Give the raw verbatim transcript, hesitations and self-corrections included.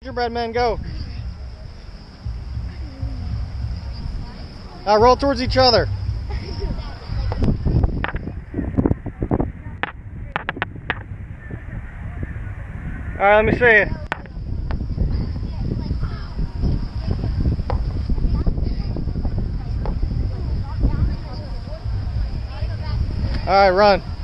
Gingerbread men, go. Now roll towards each other. All right, let me see it. All right, run.